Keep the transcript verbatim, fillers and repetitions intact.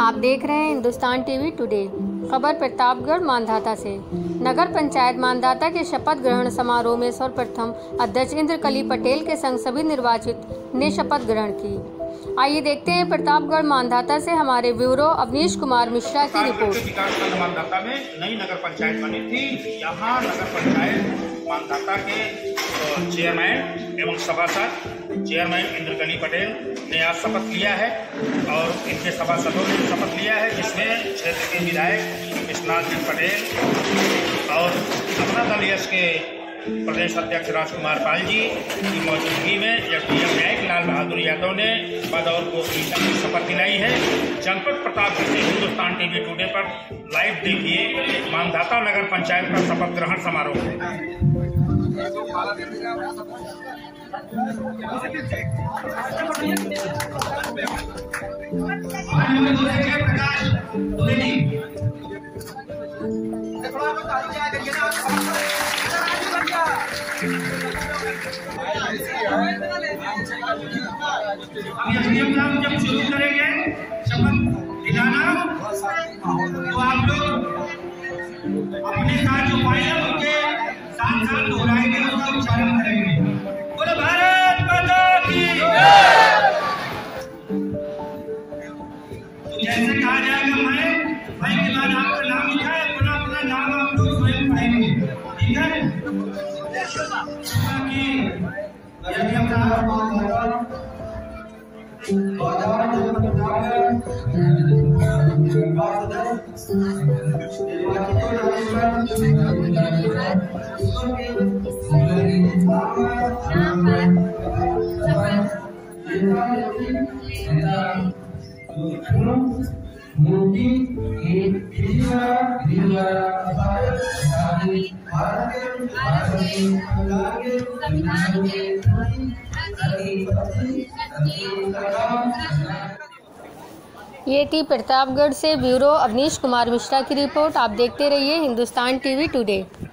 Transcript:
आप देख रहे हैं हिंदुस्तान टीवी टुडे। खबर प्रतापगढ़ मांधाता से। नगर पंचायत मांधाता के शपथ ग्रहण समारोह में सर्वप्रथम अध्यक्ष इंद्रकली पटेल के संग सभी निर्वाचित ने शपथ ग्रहण की। आइए देखते हैं प्रतापगढ़ मांधाता से हमारे ब्यूरो अवनीश कुमार मिश्रा की रिपोर्ट। विकासखंड मांधाता में नई नगर पंचायत बनी थी। यहाँ नगर पंचायत मांधाता के चेयरमैन एवं सभासद चेयरमैन इंद्रकली पटेल ने आज शपथ लिया है और इनके सभासदों ने शपथ लिया है, जिसमें क्षेत्र के विधायक विश्वनाथ सिंह पटेल और अपना दल यश के प्रदेश अध्यक्ष राजकुमार पाल जी की मौजूदगी में एसडीएम न्यायिक लाल बहादुर यादव ने पद और गोपनीयता की शपथ दिलाई है। जनपद प्रतापगढ़ से हिंदुस्तान टीवी टुडे पर लाइव देखिए मांधाता नगर पंचायत का शपथ ग्रहण समारोह है। जब शुरू करेंगे शपथ दिलाना, तो आप लोग अपने साथ जो फाइनल उनके साथ साथ दोहराएंगे, उसका उच्चारण करेंगे। बोलो भारत माता की जय। जैसे कहा जाएगा मैं भाई के बाद आपका नाम लिखा है, अपना अपना नाम आप लोग स्वयं पाएंगे, ठीक है? यदि हम ये थी प्रतापगढ़ से ब्यूरो अवनीश कुमार मिश्रा की रिपोर्ट। आप देखते रहिए हिंदुस्तान टीवी टुडे।